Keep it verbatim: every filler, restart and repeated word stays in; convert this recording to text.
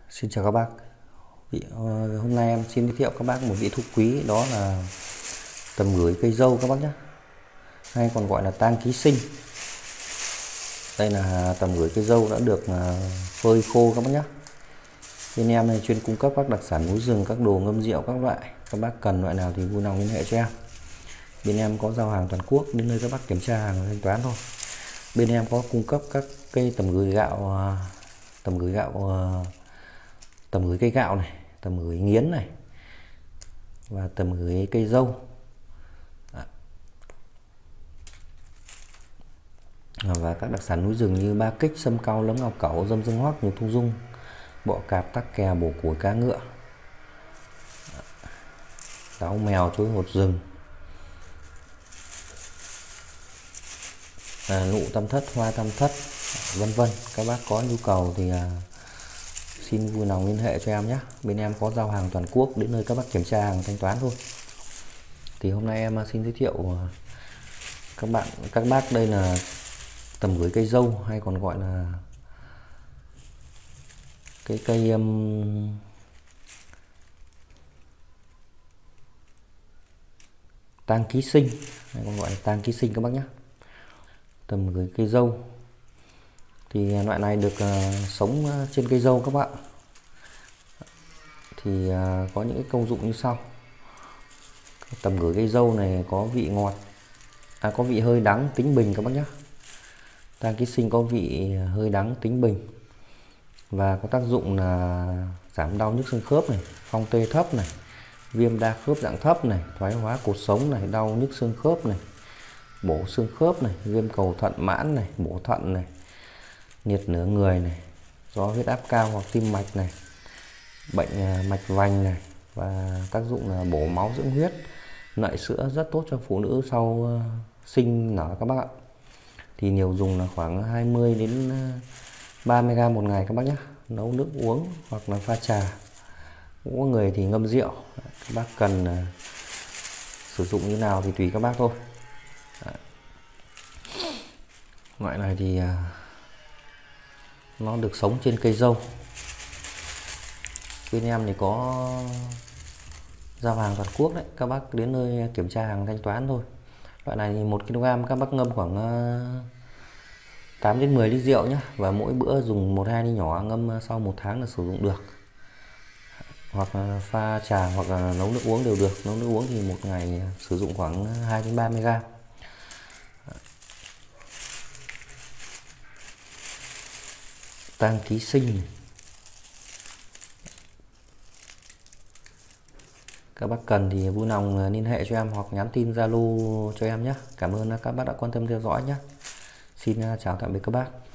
Xin chào các bác. Vị, ờ, hôm nay em xin giới thiệu các bác một vị thuốc quý, đó là tầm gửi cây dâu các bác nhé, hay còn gọi là tang ký sinh. Đây là tầm gửi cây dâu đã được phơi khô các bác nhé. Bên em này chuyên cung cấp các đặc sản núi rừng, các đồ ngâm rượu các loại. Các bác cần loại nào thì vui lòng liên hệ cho em. Bên em có giao hàng toàn quốc, đến nơi các bác kiểm tra hàng thanh toán thôi. Bên em có cung cấp các cây tầm gửi gạo, tầm gửi gạo tầm gửi cây gạo này, tầm gửi nghiến này, và tầm gửi cây dâu. Và các đặc sản núi rừng như ba kích, sâm cau, lấm ngọc cẩu, dâm dương hoắc, nhiều thung dung, bọ cạp, tắc kè, bổ củi, cá ngựa, táo mèo, chuối hột rừng, à, nụ tam thất, hoa tam thất, vân vân. Các bác có nhu cầu thì à, xin vui lòng liên hệ cho em nhé. Bên em có giao hàng toàn quốc, đến nơi các bác kiểm tra hàng thanh toán thôi. Thì hôm nay em xin giới thiệu các bạn các bác đây là tầm gửi cây dâu, hay còn gọi là cái cây um, tang ký sinh, hay còn gọi là tang ký sinh các bác nhé. Tầm gửi cây dâu thì loại này được uh, sống trên cây dâu các bạn. Thì uh, có những cái công dụng như sau. Tầm gửi cây dâu này có vị ngọt, à, có vị hơi đắng, tính bình các bác nhé. Tang ký sinh có vị hơi đắng, tính bình, và có tác dụng là giảm đau nhức xương khớp này, phong tê thấp này, viêm đa khớp dạng thấp này, thoái hóa cột sống này, đau nhức xương khớp này, bổ xương khớp này, viêm cầu thận mãn này, bổ thận này, liệt nửa người này, do huyết áp cao hoặc tim mạch này, bệnh mạch vành này, và tác dụng là bổ máu dưỡng huyết, nợi sữa, rất tốt cho phụ nữ sau sinh nở các bác ạ. Thì liều dùng là khoảng hai mươi đến ba mươi gam một ngày các bác nhé. Nấu nước uống hoặc là pha trà. Cũng có người thì ngâm rượu. Các bác cần uh, sử dụng như nào thì tùy các bác thôi. Đấy. Loại này thì uh, nó được sống trên cây dâu. Bên em thì có giao hàng toàn quốc đấy, các bác đến nơi kiểm tra hàng thanh toán thôi. Loại này thì một ki lô gam các bác ngâm khoảng uh, tám đến mười lít rượu nhé, và mỗi bữa dùng một hai ly nhỏ, ngâm sau một tháng là sử dụng được. Hoặc là pha trà hoặc là nấu nước uống đều được. Nấu nước uống thì một ngày sử dụng khoảng hai đến ba mươi gam. Tang ký sinh. Các bác cần thì vui lòng liên hệ cho em hoặc nhắn tin Zalo cho em nhé. Cảm ơn các bác đã quan tâm theo dõi nhé. Xin chào tạm biệt các bác.